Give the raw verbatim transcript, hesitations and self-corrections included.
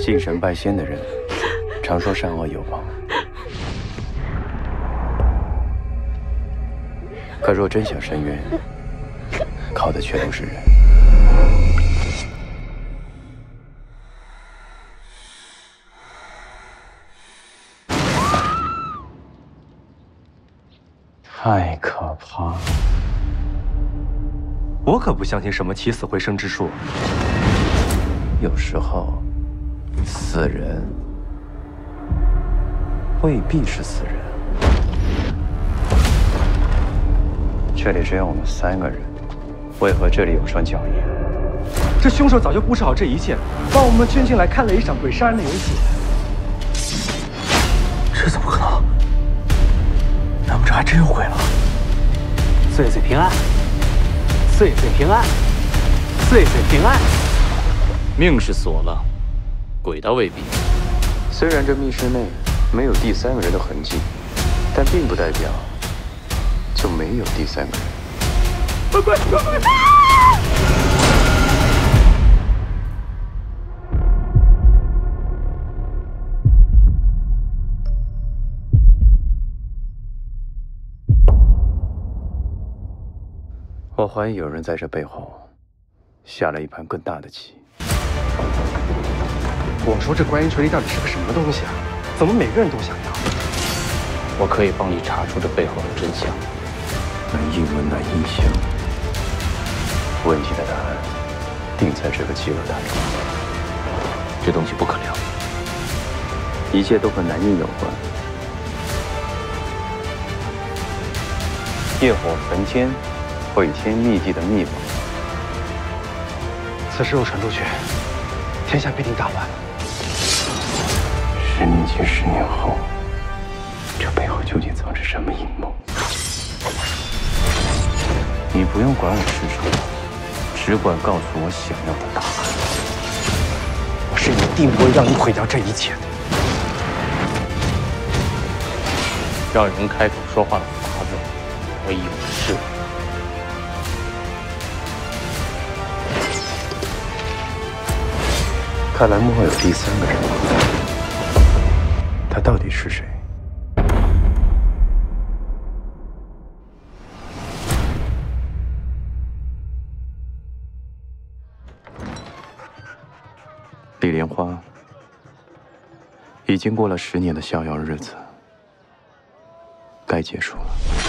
信神拜仙的人，常说善恶有报。可若真想伸冤，靠的却都是人。太可怕了！ 我可不相信什么起死回生之术。 有时候，死人未必是死人。这里只有我们三个人，为何这里有双脚印？ 这凶手早就布置好这一切，把我们圈进来看了一场鬼杀人的游戏。 这怎么可能？难不成还真有鬼了？ 岁岁平安，岁岁平安，岁岁平安。 命是锁了，鬼倒未必。 虽然这密室内没有第三个人的痕迹，但并不代表就没有第三个人。 快快快快！ 我怀疑有人在这背后下了一盘更大的棋。 我说这观音锤力到底是个什么东西啊？怎么每个人都想要？ 我可以帮你查出这背后的真相。 难应问难应相，问题的答案定在这个极恶大中。 这东西不可聊， 一切都和南印有关。业火焚天，毁天灭地的秘宝。 此事若传出去，天下必定大乱。 十年前、十年后，这背后究竟藏着什么阴谋？你不用管我是什么，只管告诉我想要的答案。 我是一定不会让你毁掉这一切的。 让人开口说话的法子，我已有试。 看来幕后有第三个人，他到底是谁？李莲花，已经过了十年的逍遥日子，该结束了。